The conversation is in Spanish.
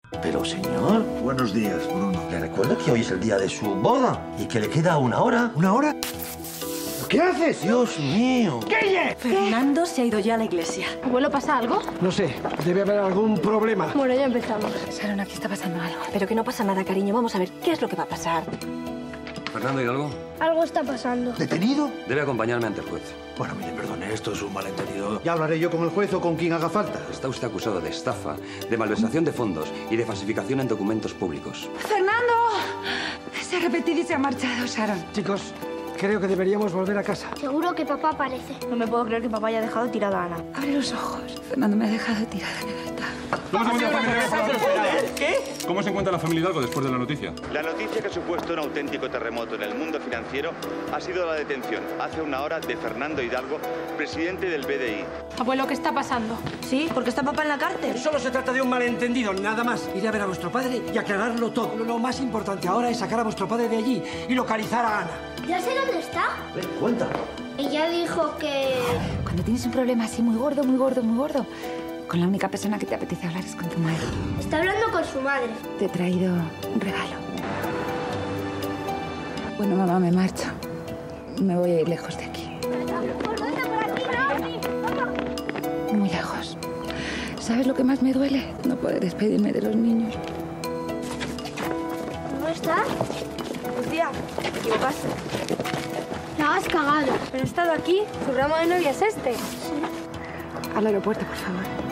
Pero, señor... Buenos días, Bruno. Le recuerdo que hoy es el día de su boda y que le queda una hora. ¿Una hora? ¿Qué haces? ¡Dios mío! ¿Qué? Fernando se ha ido ya a la iglesia. ¿Abuelo, pasa algo? No sé, debe haber algún problema. Bueno, ya empezamos. Sharon, aquí está pasando algo. Pero que no pasa nada, cariño. Vamos a ver qué es lo que va a pasar. ¿Fernando Hidalgo? Algo está pasando. ¿Detenido? Debe acompañarme ante el juez. Bueno, mire, perdone, esto es un malentendido. Ya hablaré yo con el juez o con quien haga falta. Está usted acusado de estafa, de malversación de fondos y de falsificación en documentos públicos. ¡Fernando! Se ha repetido y se ha marchado, Sharon. Chicos, creo que deberíamos volver a casa. Seguro que papá aparece. No me puedo creer que papá haya dejado tirada a Ana. Abre los ojos. Fernando me ha dejado tirada en el altar. ¿Cómo se encuentra la familia Hidalgo después de la noticia? La noticia que ha supuesto un auténtico terremoto en el mundo financiero ha sido la detención hace una hora de Fernando Hidalgo, presidente del BDI. Abuelo, ¿qué está pasando? Sí, porque está papá en la cárcel. Solo se trata de un malentendido, nada más. Iré a ver a vuestro padre y aclararlo todo. Lo más importante ahora es sacar a vuestro padre de allí y localizar a Ana. Ya sé dónde está. Ven, cuenta. Ella dijo que... Cuando tienes un problema así muy gordo, muy gordo, muy gordo, con la única persona que te apetece hablar es con tu madre. Está hablando con su madre. Te he traído un regalo. Bueno, mamá, me marcho. Me voy a ir lejos de aquí. Muy lejos. ¿Sabes lo que más me duele? No poder despedirme de los niños. ¿Cómo está? Lucía, te equivocaste. La has cagado. Pero he estado aquí. Su ramo de novia es este. Al aeropuerto, por favor.